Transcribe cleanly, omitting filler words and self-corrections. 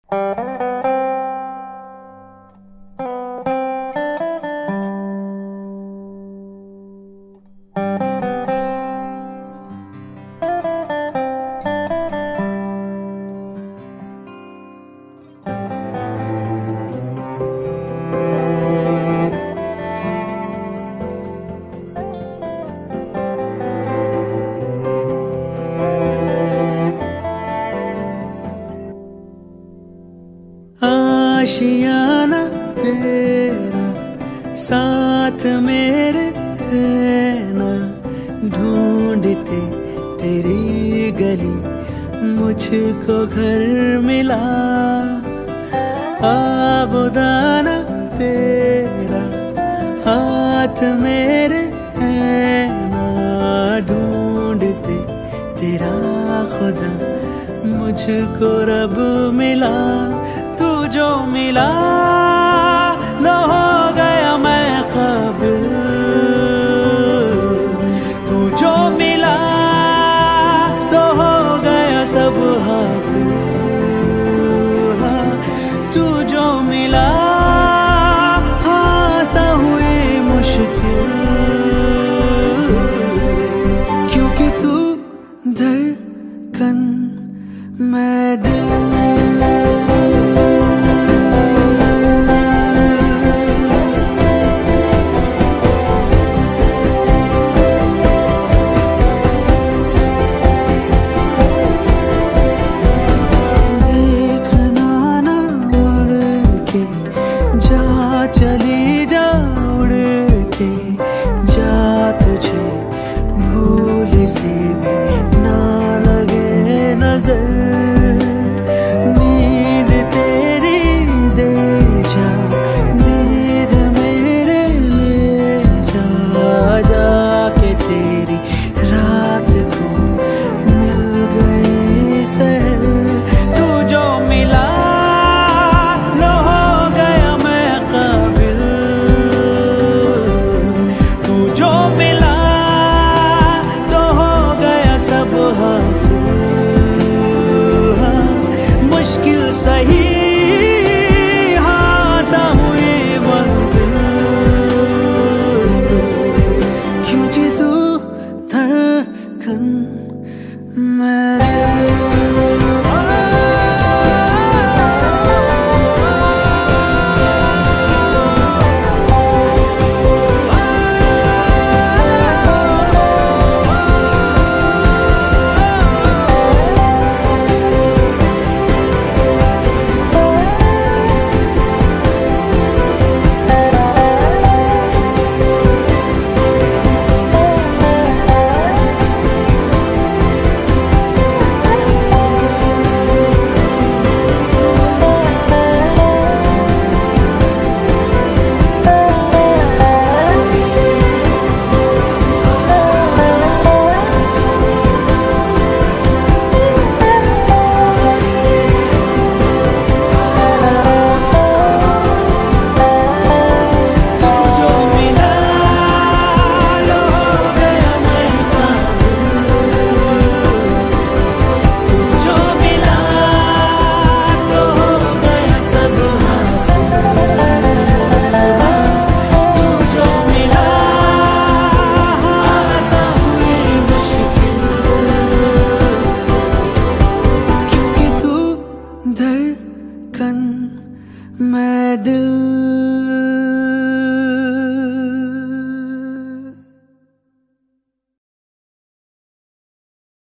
आशियाना तेरा साथ मेरे है ना, ढूंढते तेरी गली मुझको घर मिला। आबुदाना तेरा हाथ मेरे है ना, ढूंढते तेरा खुदा मुझको रब मिला। तू जो मिला न हो गया मैं काबिल, तू जो मिला तो हो गया सब हासिल। हाँ, तू जो मिला हाँ सा हुई मुश्किल, क्योंकि तू धड़कन मैं दिल। चली जा उड़ के जा, तुझे भूल से भी ना लगे नजर। नींद तेरी दे जा, दीद मेरे ले जा, जाके तेरी रात को मिल गई सहर। तू जो मिला मुश्किल सही हाँ सा हुई मंजिल, क्योंकि तू धड़कन मैं। धड़कन मैं दिल।